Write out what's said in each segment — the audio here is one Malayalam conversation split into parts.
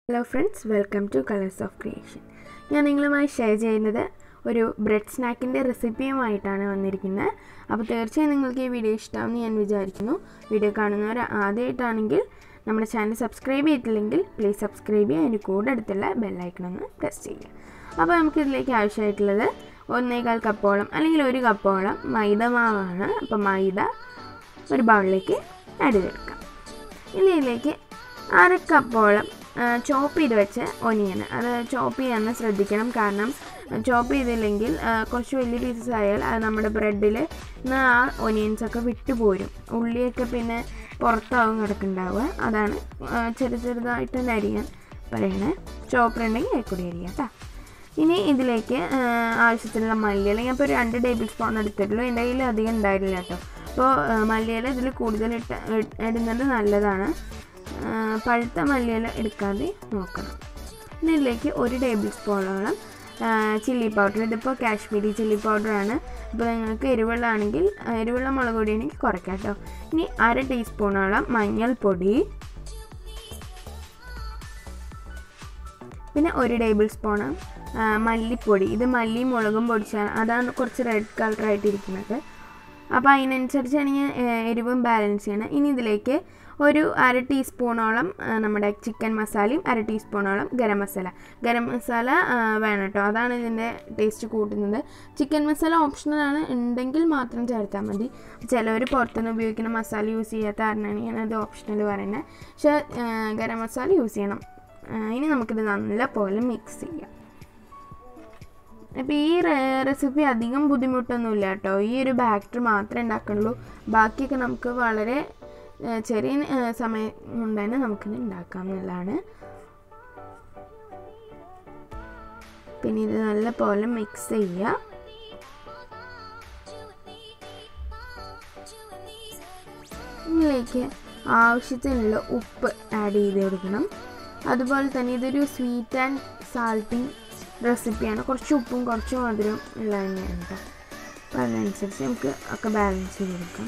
Hello friends, welcome to Colors of Creation. ഞാൻ നിങ്ങളുമായി ഷെയർ ചെയ്യുന്നത് ഒരു ബ്രെഡ് സ്നാക്കിൻ്റെ റെസിപ്പിയുമായിട്ടാണ് വന്നിരിക്കുന്നത്. അപ്പോൾ തീർച്ചയായും നിങ്ങൾക്ക് ഈ വീഡിയോ ഇഷ്ടമാണെന്ന് ഞാൻ വിചാരിക്കുന്നു. വീഡിയോ കാണുന്നവർ ആദ്യമായിട്ടാണെങ്കിൽ നമ്മുടെ ചാനൽ സബ്സ്ക്രൈബ് ചെയ്തിട്ടില്ലെങ്കിൽ പ്ലീസ് സബ്സ്ക്രൈബ് ചെയ്യുക. അതിന് കൂടെ അടുത്തുള്ള ബെല്ലൈക്കണൊന്ന് പ്രസ് ചെയ്യുക. അപ്പോൾ നമുക്കിതിലേക്ക് ആവശ്യമായിട്ടുള്ളത് 1.25 കപ്പോളം അല്ലെങ്കിൽ 1 കപ്പോളം മൈദ മാവാണ്. അപ്പോൾ മൈദ ഒരു ബൗളിലേക്ക് ആഡ് ചെയ്തെടുക്കാം. ഇനി ഇതിലേക്ക് 1/2 കപ്പോളം ചോപ്പ് ചെയ്ത് വെച്ച ഒനിയൻ. അത് ചോപ്പ് ചെയ്യാൻ ശ്രദ്ധിക്കണം, കാരണം ചോപ്പ് ചെയ്തില്ലെങ്കിൽ കുറച്ച് വലിയ പീസസ് ആയാൽ അത് നമ്മുടെ ബ്രെഡിൽ നിന്ന് ആ ഒനിയൻസൊക്കെ വിട്ടുപോരും. ഉള്ളിയൊക്കെ പിന്നെ പുറത്താവും കിടക്കുന്നുണ്ടാവുക. അതാണ് ചെറുതായിട്ട് തന്നെ അരിയാൻ പറയണേ. ചോപ്പർ ഉണ്ടെങ്കിൽ അതിൽക്കൂടി അരിയാം കേട്ടോ. ഇനി ഇതിലേക്ക് ആവശ്യത്തിനുള്ള മല്ലിയില ഞാൻ ഇപ്പോൾ 2 ടേബിൾ സ്പൂൺ എടുത്തിട്ടുള്ളൂ. എൻ്റെ കയ്യിൽ അധികം ഉണ്ടായിട്ടില്ല കേട്ടോ. അപ്പോൾ മല്ലിയില ഇതിൽ കൂടുതൽ ഇടുന്നത് നല്ലതാണ്. പഴുത്ത മല്ലിയില എടുക്കാതെ നോക്കണം. ഇനി ഇതിലേക്ക് 1 ടേബിൾ സ്പൂണോളം ചില്ലി പൗഡർ. ഇതിപ്പോൾ കാശ്മീരി ചില്ലി പൗഡറാണ്. ഇപ്പോൾ നിങ്ങൾക്ക് എരിവുള്ളതാണെങ്കിൽ എരിവുള്ള മുളക് പൊടിയാണെങ്കിൽ കുറയ്ക്കാം കേട്ടോ. ഇനി 1/2 ടീസ്പൂണോളം മഞ്ഞൾപ്പൊടി, പിന്നെ 1 ടേബിൾ സ്പൂൺ മല്ലിപ്പൊടി. ഇത് മല്ലിയും മുളകും പൊടിച്ചാണ്, അതാണ് കുറച്ച് റെഡ് കളറായിട്ടിരിക്കുന്നത്. അപ്പോൾ അതിനനുസരിച്ചാണ് ഞാൻ എരിവും ബാലൻസ് ചെയ്യണം. ഇനി ഇതിലേക്ക് 1/2 ടീസ്പൂണോളം നമ്മുടെ ചിക്കൻ മസാലയും 1/2 ടീസ്പൂണോളം ഗരം മസാല വേണം കേട്ടോ. അതാണ് ഇതിൻ്റെ ടേസ്റ്റ് കൂട്ടുന്നത്. ചിക്കൻ മസാല ഓപ്ഷണലാണ്, ഉണ്ടെങ്കിൽ മാത്രം ചേർത്താൽ മതി. ചിലവർ പുറത്തുനിന്ന് ഉപയോഗിക്കുന്ന മസാല യൂസ് ചെയ്യാത്ത കാരണമാണ് ഞാനത് ഓപ്ഷണൽ പറയുന്നത്. പക്ഷേ ഗരം മസാല യൂസ് ചെയ്യണം. ഇനി നമുക്കിത് നല്ല പോലെ മിക്സ് ചെയ്യാം. അപ്പോൾ ഈ റെസിപ്പി അധികം ബുദ്ധിമുട്ടൊന്നുമില്ല കേട്ടോ. ഈ ഒരു ബാറ്റർ മാത്രമേ ഉണ്ടാക്കുന്നുള്ളൂ. ബാക്കിയൊക്കെ നമുക്ക് വളരെ ചെറിയ സമയം കൊണ്ട് തന്നെ നമുക്കിത് ഉണ്ടാക്കാം എന്നുള്ളതാണ്. പിന്നെ ഇത് നല്ല പോലെ മിക്സ് ചെയ്യുക. ഇതിലേക്ക് ആവശ്യത്തിനുള്ള ഉപ്പ് ആഡ് ചെയ്ത് കൊടുക്കണം. അതുപോലെ തന്നെ ഇതൊരു സ്വീറ്റ് ആൻഡ് സാൾട്ടിങ് റെസിപ്പിയാണ്. കുറച്ച് ഉപ്പും കുറച്ച് മധുരവും ഉള്ള തന്നെയാണ് കേട്ടോ. അപ്പോൾ അതിനനുസരിച്ച് നമുക്ക് ഒക്കെ ബാലൻസ് ചെയ്ത് കൊടുക്കാം.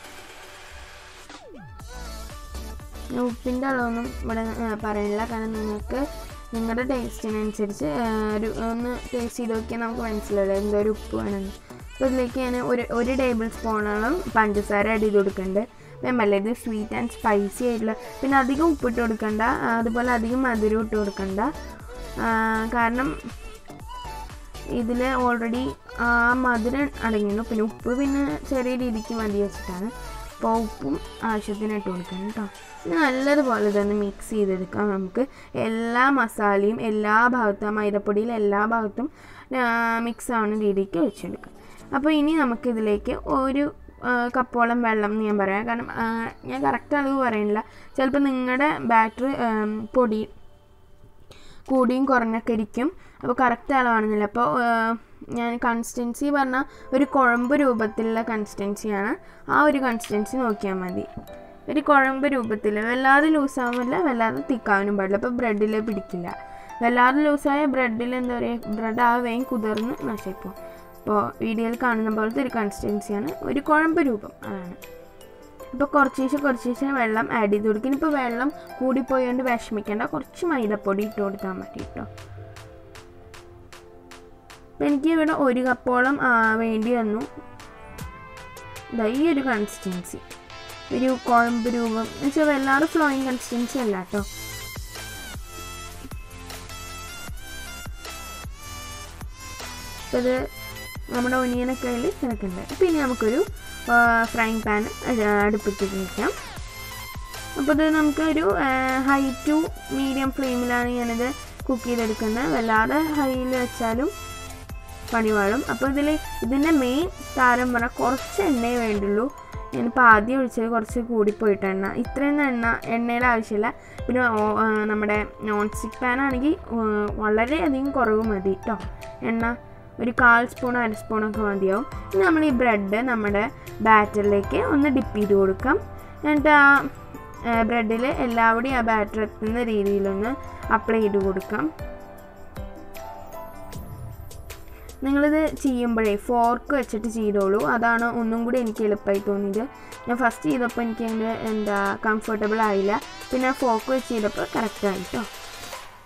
ഞാൻ ഉപ്പിൻ്റെ അളവൊന്നും ഇവിടെ പറയണില്ല, കാരണം നിങ്ങൾക്ക് നിങ്ങളുടെ ടേസ്റ്റിനനുസരിച്ച് ഒന്ന് ടേസ്റ്റ് ചെയ്ത് നോക്കിയാൽ നമുക്ക് മനസ്സിലാവില്ല എന്തോരം ഉപ്പ് വേണമെന്ന്. അപ്പോൾ ഇതിലേക്ക് ഞാൻ 1 ടേബിൾ സ്പൂണോളം പഞ്ചസാര ആഡ് ചെയ്ത് കൊടുക്കുന്നുണ്ട്. വേമല്ല, ഇത് സ്വീറ്റ് ആൻഡ് സ്പൈസി ആയിട്ടുള്ള, പിന്നെ അധികം ഉപ്പിട്ട് കൊടുക്കണ്ട, അതുപോലെ അധികം മധുരം ഇട്ട് കൊടുക്കണ്ട. കാരണം ഇതിൽ ഓൾറെഡി ആ മധുരം അടങ്ങിയിരുന്നു. പിന്നെ ഉപ്പ് പിന്നെ ചെറിയ രീതിക്ക് മതി വെച്ചിട്ടാണ്. അപ്പോൾ ഉപ്പും ആവശ്യത്തിന് ഇട്ട് കൊടുക്കണം കേട്ടോ. ഇത് നല്ലതുപോലെ തന്നെ മിക്സ് ചെയ്തെടുക്കാം. നമുക്ക് എല്ലാ മസാലയും എല്ലാ ഭാഗത്തും, മൈദപ്പൊടിയിൽ എല്ലാ ഭാഗത്തും മിക്സ് ആവുന്ന രീതിക്ക് ഒഴിച്ചെടുക്കാം. അപ്പോൾ ഇനി നമുക്കിതിലേക്ക് 1 കപ്പോളം വെള്ളം എന്ന് ഞാൻ പറയാം, കാരണം ഞാൻ കറക്റ്റ് അളവ് പറയുന്നില്ല. ചിലപ്പോൾ നിങ്ങളുടെ ബാറ്റർ പൊടി കൂടിയും കുറഞ്ഞൊക്കെ ഇരിക്കും. അപ്പോൾ കറക്റ്റ് അളവാണെന്നില്ല. അപ്പോൾ ഞാൻ കൺസിസ്റ്റൻസി പറഞ്ഞാൽ ഒരു കുഴമ്പ് രൂപത്തിലുള്ള കൺസിസ്റ്റൻസിയാണ്. ആ ഒരു കൺസിസ്റ്റൻസി നോക്കിയാൽ മതി. ഒരു കുഴമ്പ് രൂപത്തിൽ, വല്ലാതെ ലൂസാവുന്നില്ല, വല്ലാതെ തിക്കാവാനും പാടില്ല. അപ്പോൾ ബ്രെഡിൽ പിടിക്കില്ല. വല്ലാതെ ലൂസായ ബ്രെഡിൽ എന്താ പറയുക, ബ്രെഡ് ആ വേഗം കുതിർന്ന് നശിക്കും. അപ്പോൾ വീഡിയോയിൽ കാണുന്ന പോലത്തെ ഒരു കൺസിസ്റ്റൻസിയാണ്, ഒരു കുഴമ്പ് രൂപം, അതാണ്. ഇപ്പോൾ കുറച്ച് വെള്ളം ആഡ് ചെയ്ത് കൊടുക്കും. ഇപ്പോൾ വെള്ളം കൂടിപ്പോയോണ്ട് വിഷമിക്കേണ്ട, കുറച്ച് മൈദപ്പൊടി ഇട്ട് കൊടുത്താൽ മതി കേട്ടോ. അപ്പോൾ എനിക്ക് ഇവിടെ 1 കപ്പോളം വേണ്ടി വന്നു. ഈ ഒരു കൺസിസ്റ്റൻസി, ഒരു കുഴമ്പ് രൂപം എന്ന് വെച്ചാൽ വല്ലാതെ ഫ്ലോയിങ് കൺസിസ്റ്റൻസി അല്ല കേട്ടോ. അപ്പോൾ ഇത് നമ്മുടെ ഒനിയനൊക്കെ അതിൽ കിടക്കുന്നുണ്ട്. പിന്നെ നമുക്കൊരു ഫ്രൈങ് പാൻ അടുപ്പത്തേക്ക് വയ്ക്കാം. അപ്പോൾ ഇത് നമുക്കൊരു ഹൈ ടു മീഡിയം ഫ്ലെയിമിലാണ് ഞാനിത് കുക്ക് ചെയ്തെടുക്കുന്നത്. വല്ലാതെ ഹൈയിൽ വെച്ചാലും പണി പാടും. അപ്പോൾ ഇതിൻ്റെ മെയിൻ താരം പറഞ്ഞാൽ കുറച്ച് എണ്ണയെ വേണ്ടുള്ളൂ. ഞാനിപ്പോൾ ആദ്യം ഒഴിച്ചത് കുറച്ച് കൂടിപ്പോയിട്ട് ഇത്രയൊന്നും എണ്ണയുടെ ആവശ്യമില്ല. പിന്നെ നമ്മുടെ നോൺ സ്റ്റിക്ക് പാൻ ആണെങ്കിൽ വളരെയധികം കുറവ് മതി കേട്ടോ. എണ്ണ ഒരു 1/4 സ്പൂൺ 1/2 സ്പൂണൊക്കെ മതിയാവും. ഇനി നമ്മൾ ഈ ബ്രെഡ് നമ്മുടെ ബാറ്ററിലേക്ക് ഒന്ന് ഡിപ്പ് ചെയ്ത് കൊടുക്കാം. എന്നിട്ട് ആ ബ്രെഡിൽ എല്ലാവിടെയും ആ ബാറ്റർ എത്തുന്ന രീതിയിലൊന്ന് അപ്ലൈ ചെയ്ത് കൊടുക്കാം. നിങ്ങളിത് ചെയ്യുമ്പോഴേ ഫോർക്ക് വെച്ചിട്ട് ചെയ്തോളൂ. അതാണ് ഒന്നും കൂടി എനിക്ക് എളുപ്പമായി തോന്നിയത്. ഞാൻ ഫസ്റ്റ് ചെയ്തപ്പോൾ എനിക്ക് അതിൻ്റെ കംഫർട്ടബിൾ ആയില്ല. പിന്നെ ഫോർക്ക് വെച്ച് ചെയ്തപ്പോൾ കറക്റ്റായി കേട്ടോ.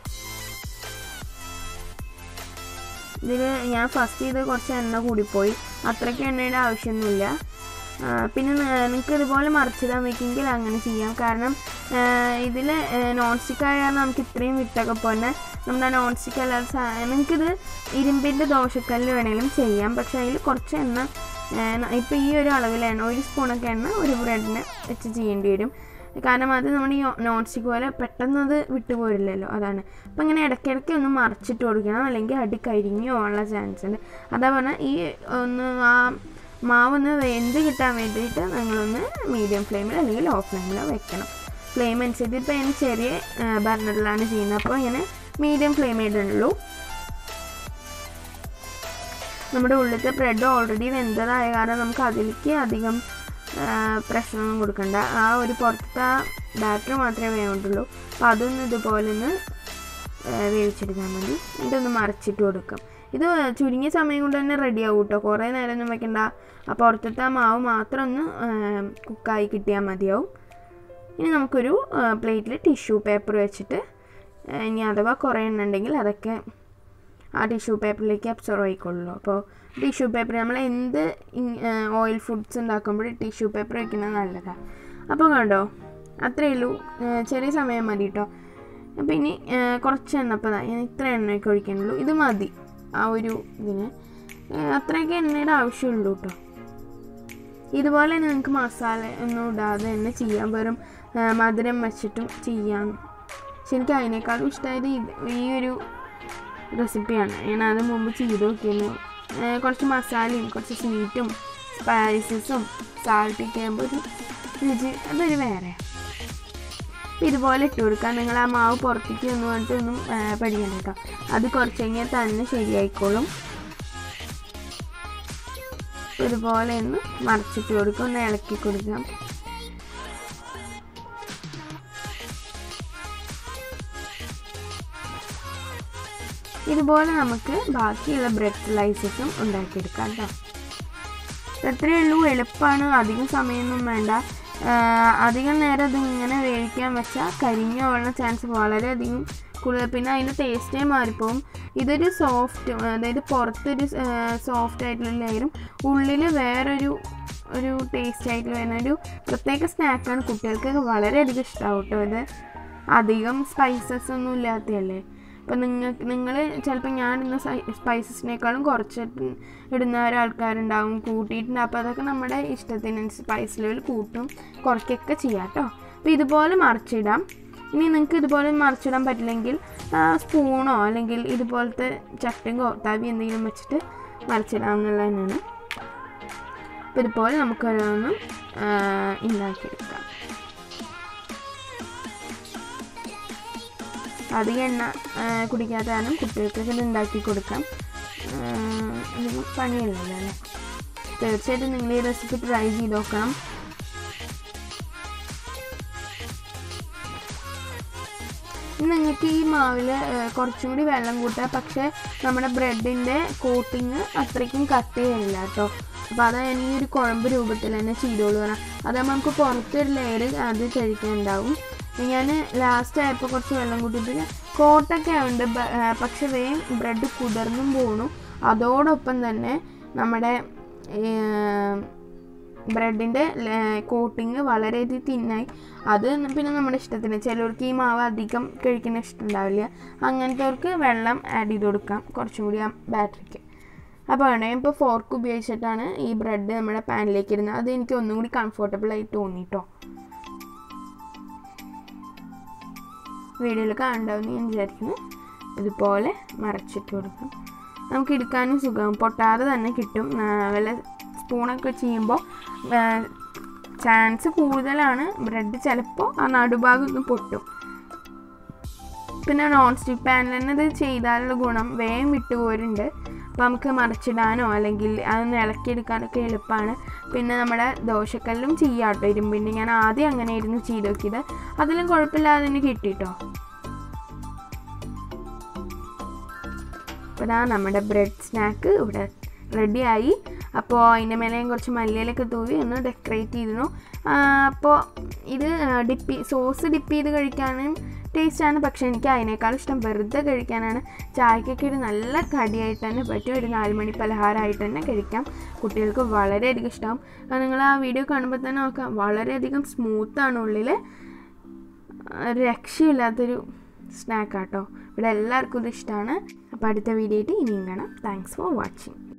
ഇതിൽ ഞാൻ ഫസ്റ്റ് ചെയ്ത് കുറച്ച് എണ്ണ കൂടിപ്പോയി, അത്രയ്ക്ക് എണ്ണയുടെ ആവശ്യമൊന്നുമില്ല. പിന്നെ നിങ്ങൾക്ക് ഇതുപോലെ മറിച്ചിടാൻ വെക്കെങ്കിൽ അങ്ങനെ ചെയ്യാം. കാരണം ഇതിൽ നോൺ സ്റ്റിക്ക് ആയ കാരണം നമുക്ക് ഇത്രയും വിട്ടൊക്കെ പോലെ നമ്മുടെ നോൺ സ്റ്റിക്ക് അല്ലാതെ നിങ്ങൾക്കിത് ഇരുമ്പിൻ്റെ ദോശക്കല്ല് വേണമെങ്കിലും ചെയ്യാം. പക്ഷേ അതിൽ കുറച്ച് എണ്ണ ഇപ്പോൾ ഈ ഒരു അളവിൽ എണ്ണ 1 സ്പൂണൊക്കെ എണ്ണ ഒരു ബ്രെഡിന് വെച്ച് ചെയ്യേണ്ടി വരും. കാരണം അത് നമ്മുടെ ഈ നോൺ സ്റ്റിക്ക് പോലെ പെട്ടെന്ന് അത് വിട്ടുപോരില്ലല്ലോ, അതാണ്. അപ്പോൾ ഇങ്ങനെ ഇടയ്ക്കിടയ്ക്ക് ഒന്ന് മറിച്ചിട്ട് കൊടുക്കണം, അല്ലെങ്കിൽ അടി കരിഞ്ഞു പോകാനുള്ള ചാൻസ് ഉണ്ട്. അതാ പറഞ്ഞാൽ ഈ ഒന്ന് ആ മാവൊന്ന് വെന്ത് കിട്ടാൻ വേണ്ടിയിട്ട് നിങ്ങളൊന്ന് മീഡിയം ഫ്ലെയിമിൽ അല്ലെങ്കിൽ ലോ ഫ്ലെയിമിലോ വെക്കണം. ഫ്ലെയിം അനുസരിച്ച് ഇപ്പോൾ ഞാൻ ചെറിയ ബർണറിലാണ് ചെയ്യുന്നത്, അപ്പോൾ ഇങ്ങനെ മീഡിയം ഫ്ലെയിം ഇടുള്ളൂ. നമ്മുടെ ഉള്ളിലത്തെ ബ്രെഡ് ഓൾറെഡി വെന്തതായ കാരണം നമുക്ക് അതിലേക്ക് അധികം പ്രഷറൊന്നും കൊടുക്കണ്ട. ആ ഒരു പുറത്തെ ബാറ്റർ മാത്രമേ വേണ്ടുള്ളൂ. അപ്പോൾ അതൊന്ന് ഇതുപോലെ ഒന്ന് വേവിച്ചെടുക്കാൻ മതി. ഇതൊന്ന് മറിച്ചിട്ട് കൊടുക്കാം. ഇത് ചുരുങ്ങിയ സമയം കൊണ്ട് തന്നെ റെഡി ആവും കേട്ടോ, കുറേ നേരമൊന്നും വെക്കണ്ട. ആ പുറത്തത്തെ മാവ് മാത്രം ഒന്ന് കുക്കായി കിട്ടിയാൽ മതിയാവും. ഇനി നമുക്കൊരു പ്ലേറ്റിൽ ടിഷ്യൂ പേപ്പർ വെച്ചിട്ട് ഇനി അഥവാ കുറേ എണ്ണ ഉണ്ടെങ്കിൽ അതൊക്കെ ആ ടിഷ്യൂ പേപ്പറിലേക്ക് അബ്സോർവ് ആയിക്കൊള്ളുള്ളൂ. അപ്പോൾ ടിഷ്യൂ പേപ്പർ നമ്മൾ എന്ത് ഓയിൽ ഫുഡ്സ് ഉണ്ടാക്കുമ്പോൾ ടിഷ്യൂ പേപ്പർ വയ്ക്കുന്നത് നല്ലതാണ്. അപ്പോൾ കണ്ടോ, അത്രയേ ഉള്ളൂ, ചെറിയ സമയം മതി കേട്ടോ. അപ്പോൾ ഇനി കുറച്ച് എണ്ണ, അപ്പോൾ ഞാൻ ഇത്ര എണ്ണയൊക്കെ ഒഴിക്കാനുള്ളൂ, ഇത് മതി ആ ഒരു ഇതിന്. അത്രയൊക്കെ എണ്ണയുടെ ആവശ്യമുള്ളൂ കേട്ടോ. ഇതുപോലെ തന്നെ നിങ്ങൾക്ക് മസാല ഒന്നും ഇടാതെ തന്നെ ചെയ്യാം, വെറും മധുരം വെച്ചിട്ടും ചെയ്യാം. പക്ഷെ എനിക്ക് അതിനേക്കാളും ഇഷ്ടമായത് ഈ ഒരു റെസിപ്പിയാണ്. ഞാൻ അത് മുമ്പ് ചെയ്ത് നോക്കിയിരുന്നു. കുറച്ച് മസാലയും കുറച്ച് സ്വീറ്റും സ്പൈസസും സാൾട്ടൊക്കെ ആകുമ്പോൾ ഒരു രുചി അതൊരു വേറെ. ഇതുപോലെ ഇട്ട് കൊടുക്കാം. നിങ്ങൾ ആ മാവ് പുറത്തേക്ക് ഒന്ന് പറഞ്ഞിട്ടൊന്നും പഠിക്കണം കേട്ടോ, അത് കുറച്ച് കഴിഞ്ഞാൽ തന്നെ ശരിയായിക്കോളും. ഇതുപോലെ ഒന്ന് മറിച്ചിട്ട് കൊടുക്കുക, ഒന്ന് ഇളക്കി കൊടുക്കാം. ഇതുപോലെ നമുക്ക് ബാക്കിയുള്ള ബ്രെഡ് സ്ലൈസസും ഉണ്ടാക്കിയെടുക്കാം കേട്ടോ. എത്രയേ ഉള്ളൂ, എളുപ്പമാണ്, അധികം സമയമൊന്നും വേണ്ട. അധികം നേരം അതിങ്ങനെ വേവിക്കാൻ വെച്ചാൽ കരിഞ്ഞു പോകാനുള്ള ചാൻസ് വളരെയധികം കൂടുതൽ. പിന്നെ അതിൻ്റെ ടേസ്റ്റേ മാറിപ്പോവും. ഇതൊരു സോഫ്റ്റ്, അതായത് പുറത്തൊരു സോഫ്റ്റ് ആയിട്ടുള്ള ലെയറും ഉള്ളിൽ വേറൊരു ടേസ്റ്റ് ആയിട്ട് വരുന്ന ഒരു പ്രത്യേക സ്നാക്കാണ്. കുട്ടികൾക്ക് വളരെയധികം ഇഷ്ടമാവും കേട്ടോ. ഇത് അധികം സ്പൈസസ് ഒന്നും ഇല്ലാത്തതല്ലേ. അപ്പോൾ നിങ്ങൾ ചിലപ്പോൾ ഞാൻ ഇടുന്ന സ്പൈസസിനേക്കാളും കുറച്ചിട്ട് ഇടുന്ന ഒരാൾക്കാരുണ്ടാവും, കൂട്ടിയിട്ടുണ്ട്. അപ്പോൾ അതൊക്കെ നമ്മുടെ ഇഷ്ടത്തിനനുസരിച്ച് സ്പൈസ് ലെവൽ കൂട്ടും കുറയ്ക്കൊക്കെ ചെയ്യാം കേട്ടോ. അപ്പോൾ ഇതുപോലെ മറിച്ചിടാം. ഇനി നിങ്ങൾക്ക് ഇതുപോലെ മറിച്ചിടാൻ പറ്റില്ലെങ്കിൽ സ്പൂണോ അല്ലെങ്കിൽ ഇതുപോലത്തെ ചട്ടങ്കോ തവി എന്തെങ്കിലും വെച്ചിട്ട് മറിച്ചിടാമെന്നുള്ളത് തന്നെയാണ്. അപ്പോൾ ഇതുപോലെ നമുക്കൊരോന്നും ഉണ്ടാക്കിയെടുക്കാം. അധികം എണ്ണ കുടിക്കാത്ത കാരണം കുട്ടികൾക്ക് ഇത് ഉണ്ടാക്കി കൊടുക്കാം. അധികം പണിയല്ലല്ലോ അല്ലേ. തീർച്ചയായിട്ടും നിങ്ങൾ ഈ റെസിപ്പി ട്രൈ ചെയ്ത് നോക്കണം. നിങ്ങൾക്ക് ഈ മാവിൽ കുറച്ചും കൂടി വെള്ളം കൂട്ടുക, പക്ഷേ നമ്മുടെ ബ്രെഡിൻ്റെ കോട്ടിങ് അത്രയ്ക്കും കട്ട് ചെയ്യില്ല കേട്ടോ. അപ്പോൾ അത് ഈ ഒരു കുഴമ്പ് രൂപത്തിൽ തന്നെ ചെയ്തോളൂ. അതാകുമ്പോൾ നമുക്ക് പുറത്തൊരു ലെയർ അത് കഴിക്കാനുണ്ടാവും. ഞാൻ ലാസ്റ്റ് ആയപ്പോൾ കുറച്ച് വെള്ളം കൂട്ടിയിട്ട് കോട്ടൊക്കെ ഉണ്ട്, പക്ഷെ വേഗം ബ്രെഡ് കുതിർന്നും പോണു. അതോടൊപ്പം തന്നെ നമ്മുടെ ബ്രെഡിൻ്റെ കോട്ടിങ് വളരെയധികം തിന്നായി. അത് പിന്നെ നമ്മുടെ ഇഷ്ടത്തിന്, ചിലർക്ക് ഈ മാവ് അധികം കഴിക്കുന്ന ഇഷ്ടമുണ്ടാവില്ല, അങ്ങനത്തെവർക്ക് വെള്ളം ആഡ് ചെയ്ത് കൊടുക്കാം കുറച്ചും കൂടി ആ ബാറ്ററിക്ക്. അപ്പോൾ വേണം ഇപ്പോൾ ഫോർക്ക് ഉപയോഗിച്ചിട്ടാണ് ഈ ബ്രെഡ് നമ്മുടെ പാനിലേക്ക് ഇടുന്നത്. അത് എനിക്ക് ഒന്നും കൂടി കംഫർട്ടബിളായി തോന്നിട്ടോ. വീഡിയോയിൽ കാണണ്ടാവുമെന്ന് ഞാൻ വിചാരിക്കുന്നു. ഇതുപോലെ മറച്ചിട്ട് കൊടുക്കാം. നമുക്ക് എടുക്കാനും സുഖം, പൊട്ടാതെ തന്നെ കിട്ടും. വല്ല സ്പൂണൊക്കെ ചെയ്യുമ്പോൾ ചാൻസ് കൂടുതലാണ് ബ്രെഡ് ചിലപ്പോൾ ആ നടുഭാഗം ഒന്ന് പൊട്ടും. പിന്നെ നോൺ സ്റ്റിക്ക് പാനിൽ തന്നെ ഇത് ചെയ്താലുള്ള ഗുണം വേഗം വിട്ടുപോരുന്നുണ്ട്. അപ്പോൾ നമുക്ക് മറിച്ചിടാനോ അല്ലെങ്കിൽ അതൊന്ന് ഇളക്കിയെടുക്കാനൊക്കെ എളുപ്പമാണ്. പിന്നെ നമ്മുടെ ദോശക്കല്ലും ചെയ്യാം കേട്ടോ, ഇരുമ്പിൻ്റെ. ഞാൻ ആദ്യം അങ്ങനെ ആയിരുന്നു ചെയ്ത് നോക്കിയത്, അതിലും കുഴപ്പമില്ലാതെ തന്നെ കിട്ടിട്ടോ. അപ്പോൾ ഇതാ നമ്മുടെ ബ്രെഡ് സ്നാക്ക് ഇവിടെ റെഡിയായി. അപ്പോൾ അതിൻ്റെ മേലെ കുറച്ച് മല്ലിയിലൊക്കെ തൂവി ഒന്ന് ഡെക്കറേറ്റ് ചെയ്തിരുന്നു. അപ്പോൾ ഇത് സോസ് ഡിപ്പ് ചെയ്ത് കഴിക്കാനും ടേസ്റ്റാണ്. പക്ഷേ എനിക്ക് അതിനേക്കാളും ഇഷ്ടം വെറുതെ കഴിക്കാനാണ്. ചായക്കൊക്കെ ഒരു നല്ല കടിയായിട്ട് തന്നെ പറ്റും, ഒരു 4 മണി പലഹാരമായിട്ട് തന്നെ കഴിക്കാം. കുട്ടികൾക്ക് വളരെയധികം ഇഷ്ടമാവും. നിങ്ങൾ ആ വീഡിയോ കാണുമ്പോൾ തന്നെ നോക്കാം, വളരെയധികം സ്മൂത്താണ്, ഉള്ളിൽ രക്ഷയില്ലാത്തൊരു സ്നാക്കാട്ടോ. ഇവിടെ എല്ലാവർക്കും ഇത് ഇഷ്ടമാണ്. അപ്പോൾ അടുത്ത വീഡിയോ ആയിട്ട് ഇനിയും കാണാം. Thanks for watching.